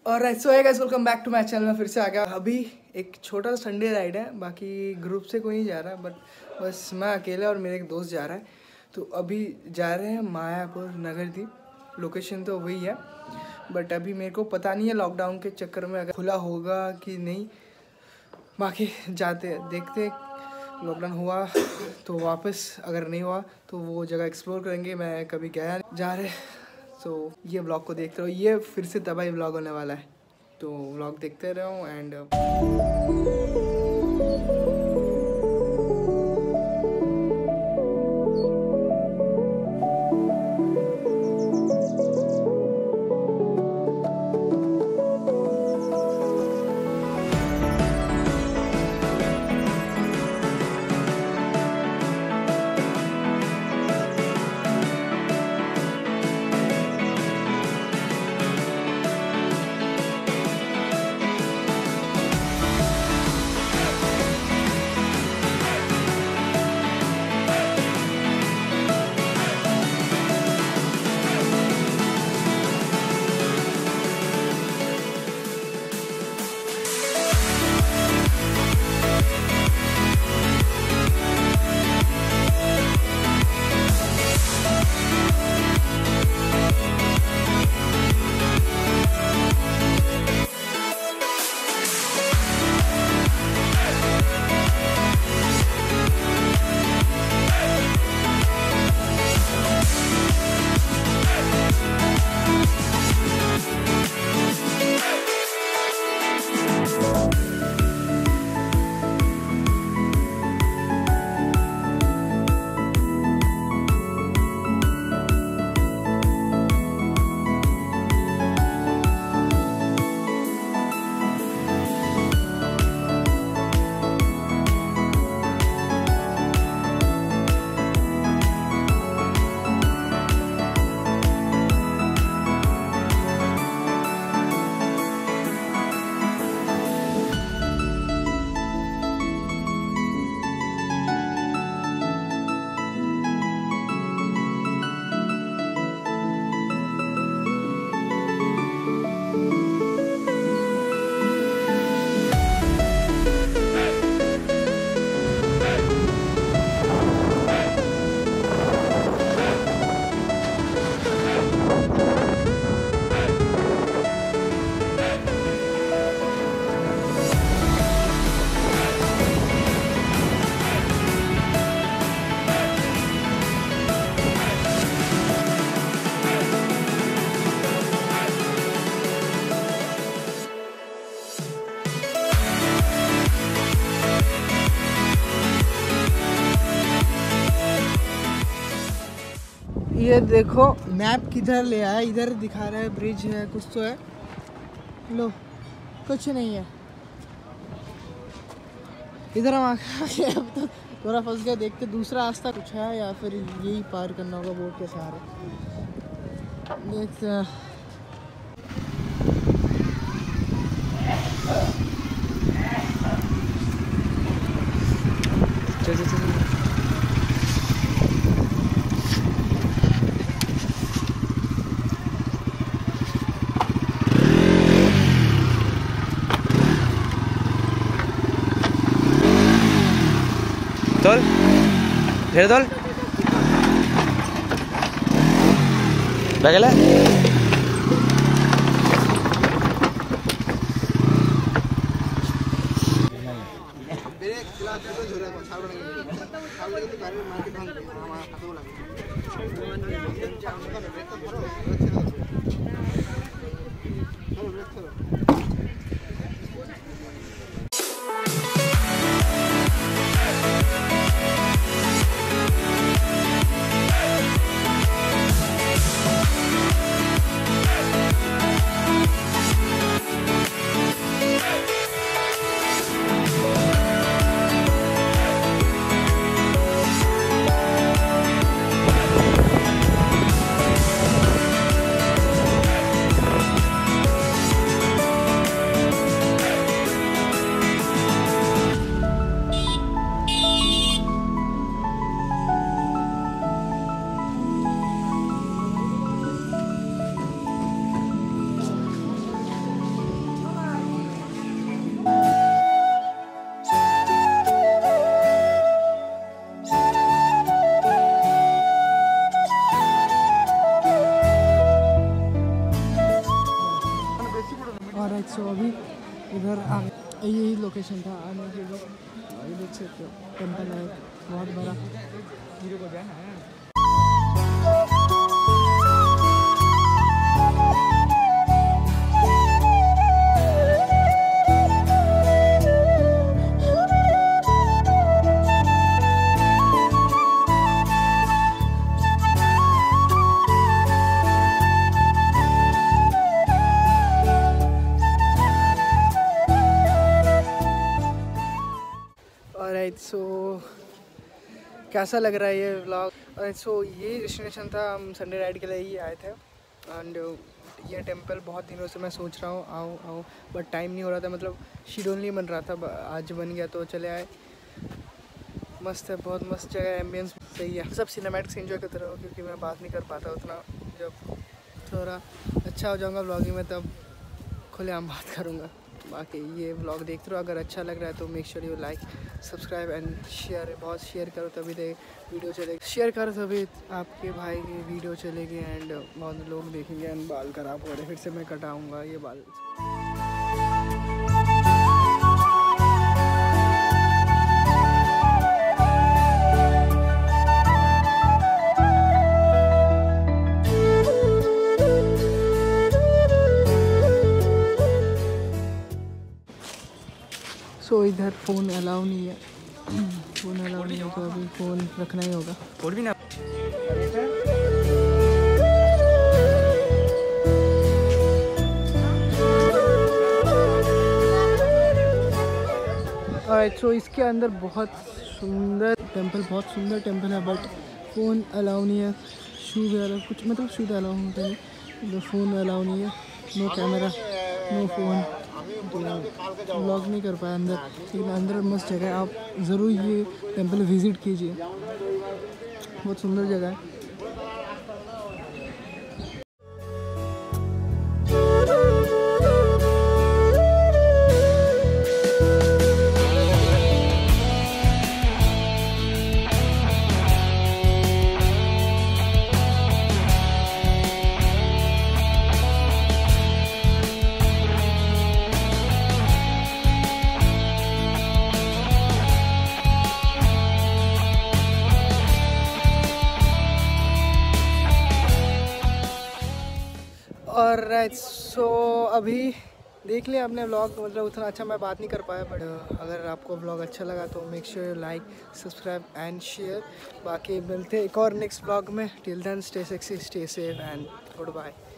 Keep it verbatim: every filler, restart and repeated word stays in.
और सो है guys, welcome back to my channel में फिर से आ गया। अभी एक छोटा सा संडे राइड है, बाकी ग्रुप से कोई नहीं जा रहा, बट बस मैं अकेला और मेरे एक दोस्त जा रहा है। तो अभी जा रहे हैं मायापुर नगरदीप। लोकेशन तो वही है, बट अभी मेरे को पता नहीं है लॉकडाउन के चक्कर में अगर खुला होगा कि नहीं। बाकी जाते हैं, देखते हैं। लॉकडाउन हुआ तो वापस, अगर नहीं हुआ तो वो जगह एक्सप्लोर करेंगे। मैं कभी गया नहीं, जा रहे। तो ये व्लॉग को देखते रहो, ये फिर से तबाही व्लॉग होने वाला है, तो व्लॉग देखते रहो। एंड ये देखो मैप किधर ले आया, इधर दिखा रहा है ब्रिज है, कुछ तो है। लो, कुछ नहीं है इधर। हम आगे अब तो थोड़ा फंस गया, देखते दूसरा रास्ता कुछ है या फिर यही पार करना होगा बोट के सहारे। देखते हैं। चल चल चल तोल ढेर तोल लगेला। ऑलराइट, सो अभी इधर आ यही लोकेशन था आने के लिए। ये देख सकते हो टेम्पल है बहुत बड़ा। हीरो को जाना है। ऑलराइट, सो कैसा लग रहा है ये व्लॉग? ऑलराइट, सो ये डेस्टिनेशन था, हम संडे राइड के लिए ही आए थे। एंड ये टेंपल बहुत दिनों से मैं सोच रहा हूँ आऊँ आऊँ बट टाइम नहीं हो रहा था, मतलब शेड्यूल नहीं बन रहा था। आज बन गया तो चले आए। मस्त है, बहुत मस्त जगह, एम्बियंस सही है। सब सिनेमैटिक्स एंजॉय करते रहो क्योंकि मैं बात नहीं कर पाता उतना। जब थोड़ा अच्छा हो जाऊँगा व्लॉगिंग में तब खुलेआम बात करूँगा। बाकी ये व्लॉग देखते रहो, अगर अच्छा लग रहा है तो make sure you like subscribe and share. बहुत शेयर करो तभी दे वीडियो चलेगी, शेयर करो तभी आपके भाई की वीडियो चलेगी एंड बहुत लोग देखेंगे। एंड बाल खराब हो रहे, फिर से मैं कटाऊँगा ये बाल। तो इधर फ़ोन अलाउ नहीं है, फ़ोन अलाउ नहीं है तो अभी फ़ोन रखना ही होगा। और भी ना ऑलराइट, सो इसके अंदर बहुत सुंदर टेंपल, बहुत सुंदर टेंपल है बट फ़ोन अलाउ नहीं है। शूज़ वगैरह कुछ मतलब शूज़ अलाउ होता नहीं, तो फ़ोन अलाउ नहीं है। नो कैमरा नो फ़ोन, तो व्लॉग नहीं कर पाया अंदर। लेकिन अंदर मस्त जगह है, आप ज़रूर ये टेंपल विज़िट कीजिए, बहुत सुंदर जगह है। और राइट, सो अभी देख लिया आपने व्लॉग, मतलब उतना अच्छा मैं बात नहीं कर पाया बट अगर आपको व्लॉग अच्छा लगा तो make sure like subscribe and share. बाकी मिलते हैं एक और नेक्स्ट व्लॉग में। Till then stay sexy, stay safe and good bye.